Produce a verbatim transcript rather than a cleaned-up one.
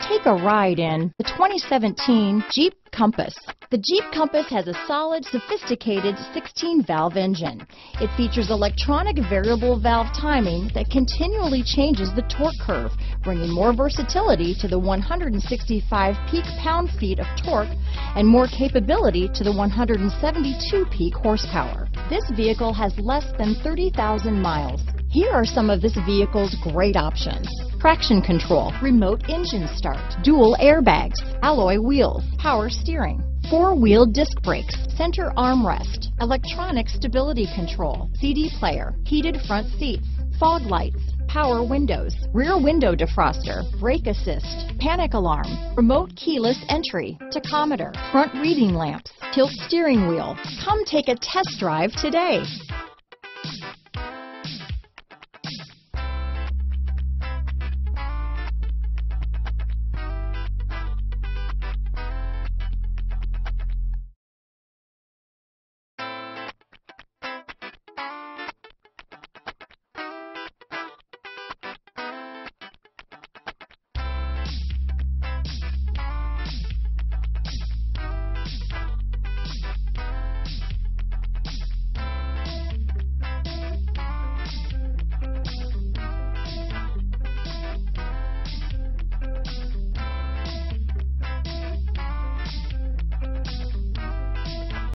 Take a ride in the twenty seventeen Jeep Compass. The Jeep Compass has a solid, sophisticated sixteen valve engine. It features electronic variable valve timing that continually changes the torque curve, bringing more versatility to the one hundred sixty-five peak pound-feet of torque and more capability to the one hundred seventy-two peak horsepower. This vehicle has less than thirty thousand miles. Here are some of this vehicle's great options: traction control, remote engine start, dual airbags, alloy wheels, power steering, four-wheel disc brakes, center armrest, electronic stability control, C D player, heated front seats, fog lights, power windows, rear window defroster, brake assist, panic alarm, remote keyless entry, tachometer, front reading lamps, tilt steering wheel. Come take a test drive today.